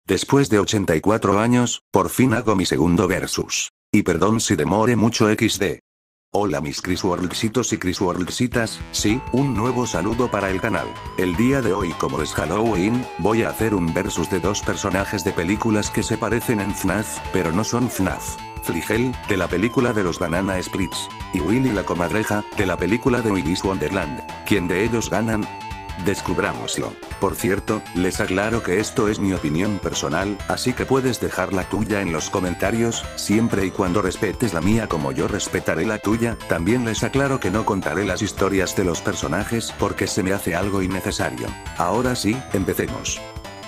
Después de 84 años, por fin hago mi segundo versus. Y perdón si demore mucho XD. Hola mis Crisworldsitos y Crisworldsitas, sí, un nuevo saludo para el canal. El día de hoy, como es Halloween, voy a hacer un versus de dos personajes de películas que se parecen en FNAF, pero no son FNAF. Fligel, de la película de los Banana Splits, y Willy la comadreja, de la película de Willy's Wonderland. ¿Quién de ellos ganan? Descubrámoslo. Por cierto, les aclaro que esto es mi opinión personal, así que puedes dejar la tuya en los comentarios, siempre y cuando respetes la mía como yo respetaré la tuya. También les aclaro que no contaré las historias de los personajes porque se me hace algo innecesario. Ahora sí, empecemos.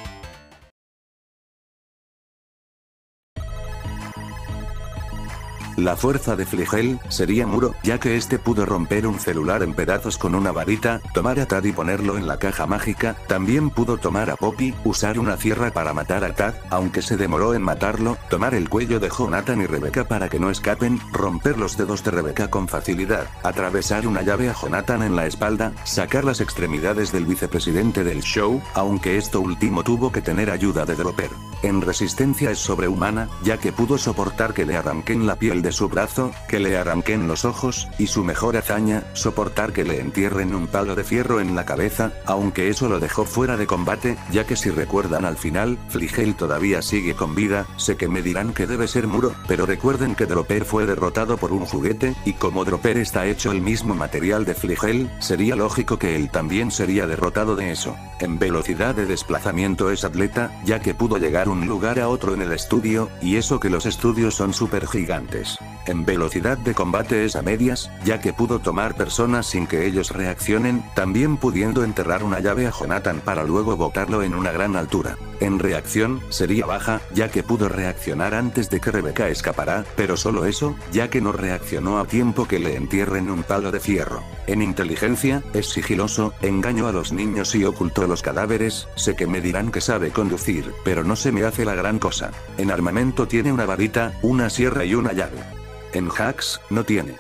La fuerza de Fligel sería Muro, ya que este pudo romper un celular en pedazos con una varita, tomar a Tad y ponerlo en la caja mágica. También pudo tomar a Poppy, usar una sierra para matar a Tad, aunque se demoró en matarlo, tomar el cuello de Jonathan y Rebecca para que no escapen, romper los dedos de Rebecca con facilidad, atravesar una llave a Jonathan en la espalda, sacar las extremidades del vicepresidente del show, aunque esto último tuvo que tener ayuda de Dropper. En resistencia es sobrehumana, ya que pudo soportar que le arranquen la piel de su brazo, que le arranquen los ojos, y su mejor hazaña, soportar que le entierren un palo de fierro en la cabeza, aunque eso lo dejó fuera de combate, ya que si recuerdan al final, Fligel todavía sigue con vida. Sé que me dirán que debe ser Muro, pero recuerden que Dropper fue derrotado por un juguete, y como Dropper está hecho el mismo material de Fligel, sería lógico que él también sería derrotado de eso. En velocidad de desplazamiento es atleta, ya que pudo llegar un lugar a otro en el estudio, y eso que los estudios son súper gigantes. En velocidad de combate es a medias, ya que pudo tomar personas sin que ellos reaccionen, también pudiendo enterrar una llave a Jonathan para luego botarlo en una gran altura. En reacción, sería baja, ya que pudo reaccionar antes de que Rebecca escapara, pero solo eso, ya que no reaccionó a tiempo que le entierren un palo de fierro. En inteligencia, es sigiloso, engañó a los niños y ocultó los cadáveres. Sé que me dirán que sabe conducir, pero no se me hace la gran cosa. En armamento tiene una varita, una sierra y una llave. En hacks, no tiene.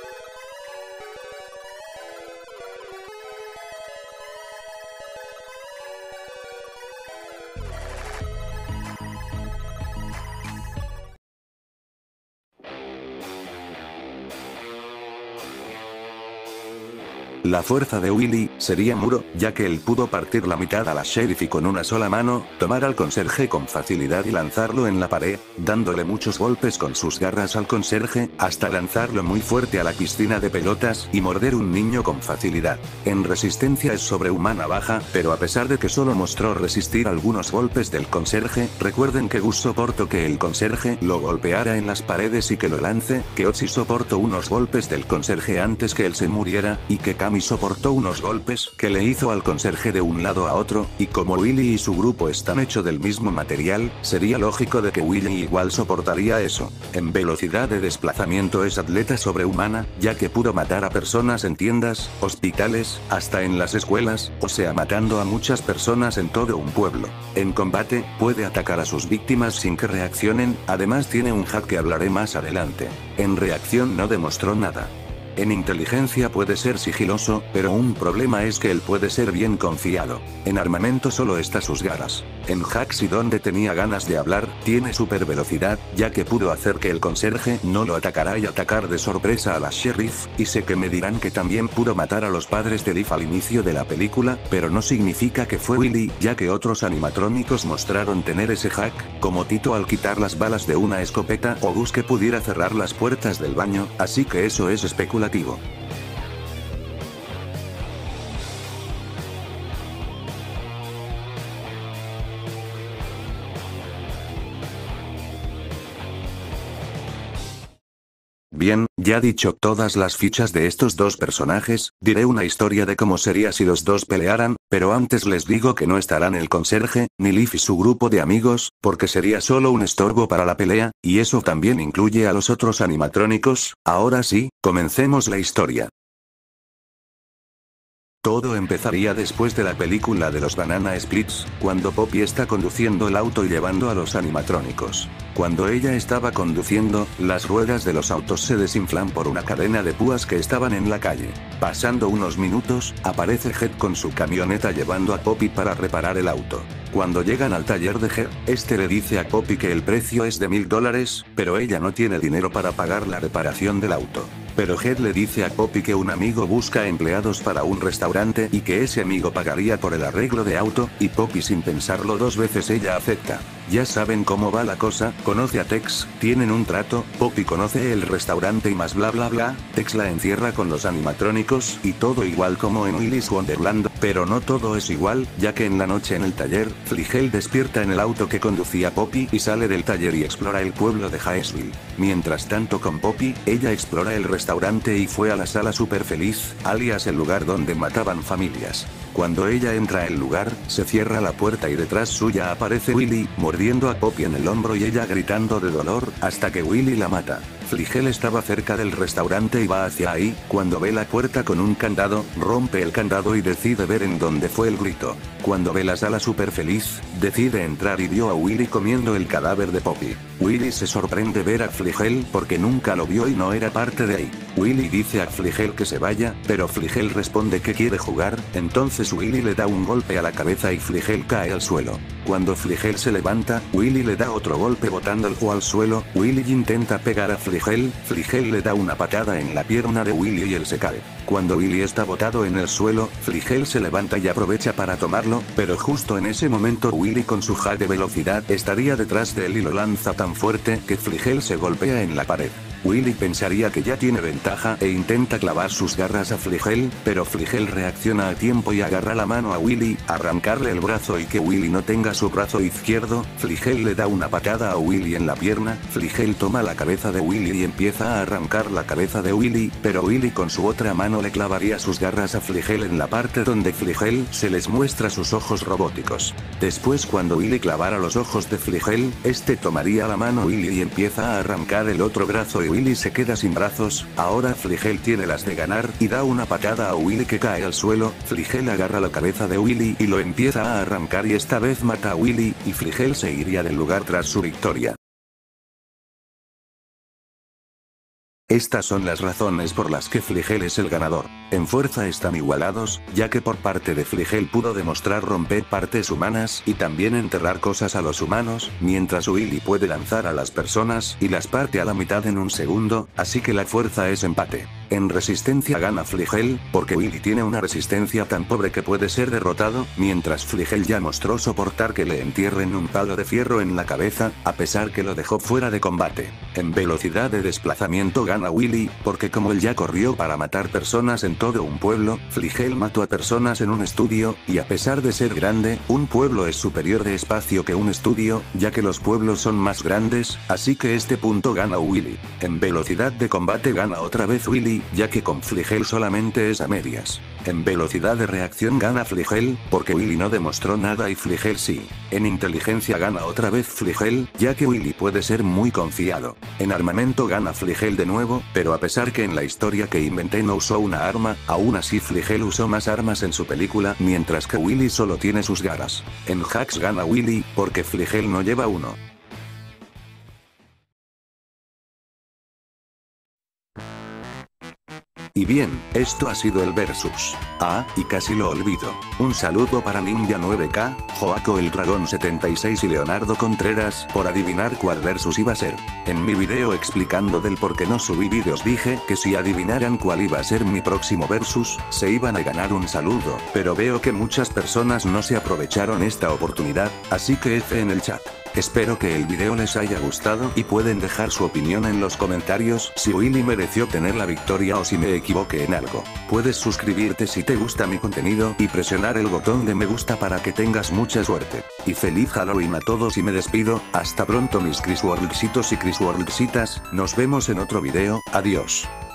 La fuerza de Willy sería Muro, ya que él pudo partir la mitad a la sheriff y con una sola mano, tomar al conserje con facilidad y lanzarlo en la pared, dándole muchos golpes con sus garras al conserje, hasta lanzarlo muy fuerte a la piscina de pelotas y morder un niño con facilidad. En resistencia es sobrehumana baja, pero a pesar de que solo mostró resistir algunos golpes del conserje, recuerden que Gus soportó que el conserje lo golpeara en las paredes y que lo lance, que Otzi soportó unos golpes del conserje antes que él se muriera, y que Cami soportó unos golpes que le hizo al conserje de un lado a otro, y como Willy y su grupo están hechos del mismo material, sería lógico de que Willy igual soportaría eso. En velocidad de desplazamiento es atleta sobrehumana, ya que pudo matar a personas en tiendas, hospitales, hasta en las escuelas, o sea matando a muchas personas en todo un pueblo. En combate, puede atacar a sus víctimas sin que reaccionen, además tiene un hack que hablaré más adelante. En reacción no demostró nada. En inteligencia puede ser sigiloso, pero un problema es que él puede ser bien confiado. En armamento solo está sus garras. En hacks y donde tenía ganas de hablar, tiene super velocidad, ya que pudo hacer que el conserje no lo atacara y atacar de sorpresa a la sheriff, y sé que me dirán que también pudo matar a los padres de Liv al inicio de la película, pero no significa que fue Willy, ya que otros animatrónicos mostraron tener ese hack, como Tito al quitar las balas de una escopeta o Gus que pudiera cerrar las puertas del baño, así que eso es especulativo. Bien, ya dicho todas las fichas de estos dos personajes, diré una historia de cómo sería si los dos pelearan, pero antes les digo que no estarán el conserje, ni Liv y su grupo de amigos, porque sería solo un estorbo para la pelea, y eso también incluye a los otros animatrónicos. Ahora sí, comencemos la historia. Todo empezaría después de la película de los Banana Splits, cuando Poppy está conduciendo el auto y llevando a los animatrónicos. Cuando ella estaba conduciendo, las ruedas de los autos se desinflan por una cadena de púas que estaban en la calle. Pasando unos minutos, aparece Head con su camioneta llevando a Poppy para reparar el auto. Cuando llegan al taller de Head, este le dice a Poppy que el precio es de $1000, pero ella no tiene dinero para pagar la reparación del auto. Pero Head le dice a Poppy que un amigo busca empleados para un restaurante y que ese amigo pagaría por el arreglo de auto, y Poppy sin pensarlo dos veces ella acepta. Ya saben cómo va la cosa, conoce a Tex, tienen un trato, Poppy conoce el restaurante y más bla bla bla, Tex la encierra con los animatrónicos y todo igual como en Willy's Wonderland, pero no todo es igual, ya que en la noche en el taller, Fligel despierta en el auto que conducía Poppy y sale del taller y explora el pueblo de Haesville. Mientras tanto con Poppy, ella explora el restaurante y fue a la sala super feliz, alias el lugar donde mataban familias. Cuando ella entra al lugar, se cierra la puerta y detrás suya aparece Willy, mordiendo a Poppy en el hombro y ella gritando de dolor, hasta que Willy la mata. Fligel estaba cerca del restaurante y va hacia ahí, cuando ve la puerta con un candado, rompe el candado y decide ver en dónde fue el grito. Cuando ve la sala super feliz, decide entrar y vio a Willy comiendo el cadáver de Poppy. Willy se sorprende ver a Fligel porque nunca lo vio y no era parte de ahí. Willy dice a Fligel que se vaya, pero Fligel responde que quiere jugar, entonces Willy le da un golpe a la cabeza y Fligel cae al suelo. Cuando Fligel se levanta, Willy le da otro golpe botándolo al suelo, Willy intenta pegar a Fligel le da una patada en la pierna de Willy y él se cae. Cuando Willy está botado en el suelo, Fligel se levanta y aprovecha para tomarlo, pero justo en ese momento Willy con su hack de velocidad estaría detrás de él y lo lanza tan fuerte que Fligel se golpea en la pared. Willy pensaría que ya tiene ventaja e intenta clavar sus garras a Fligel, pero Fligel reacciona a tiempo y agarra la mano a Willy, arrancarle el brazo y que Willy no tenga su brazo izquierdo, Fligel le da una patada a Willy en la pierna, Fligel toma la cabeza de Willy y empieza a arrancar la cabeza de Willy, pero Willy con su otra mano le clavaría sus garras a Fligel en la parte donde Fligel se les muestra sus ojos robóticos. Después cuando Willy clavara los ojos de Fligel, este tomaría la mano Willy y empieza a arrancar el otro brazo y Willy se queda sin brazos. Ahora Fligel tiene las de ganar y da una patada a Willy que cae al suelo. Fligel agarra la cabeza de Willy y lo empieza a arrancar y esta vez mata a Willy, y Fligel se iría del lugar tras su victoria. Estas son las razones por las que Fligel es el ganador. En fuerza están igualados, ya que por parte de Fligel pudo demostrar romper partes humanas y también enterrar cosas a los humanos, mientras Willy puede lanzar a las personas y las parte a la mitad en un segundo, así que la fuerza es empate. En resistencia gana Fligel, porque Willy tiene una resistencia tan pobre que puede ser derrotado, mientras Fligel ya mostró soportar que le entierren un palo de fierro en la cabeza, a pesar que lo dejó fuera de combate. En velocidad de desplazamiento gana Willy, porque como él ya corrió para matar personas en todo un pueblo, Fligel mató a personas en un estudio, y a pesar de ser grande, un pueblo es superior de espacio que un estudio, ya que los pueblos son más grandes, así que este punto gana Willy. En velocidad de combate gana otra vez Willy, ya que con Fligel solamente es a medias. En velocidad de reacción gana Fligel, porque Willy no demostró nada y Fligel sí. En inteligencia gana otra vez Fligel, ya que Willy puede ser muy confiado. En armamento gana Fligel de nuevo, pero a pesar que en la historia que inventé no usó una arma, aún así Fligel usó más armas en su película, mientras que Willy solo tiene sus garras. En hacks gana Willy, porque Fligel no lleva uno. Y bien, esto ha sido el versus. Ah, y casi lo olvido. Un saludo para Ninja 9K, Joaco el Dragón 76 y Leonardo Contreras, por adivinar cuál versus iba a ser. En mi video explicando del por qué no subí vídeos dije que si adivinaran cuál iba a ser mi próximo versus, se iban a ganar un saludo, pero veo que muchas personas no se aprovecharon esta oportunidad, así que F en el chat. Espero que el video les haya gustado y pueden dejar su opinión en los comentarios si Willy mereció tener la victoria o si me equivoqué en algo. Puedes suscribirte si te gusta mi contenido y presionar el botón de me gusta para que tengas mucha suerte. Y feliz Halloween a todos y me despido, hasta pronto mis Chris Worldsitos y Chris Worldsitas, nos vemos en otro video, adiós.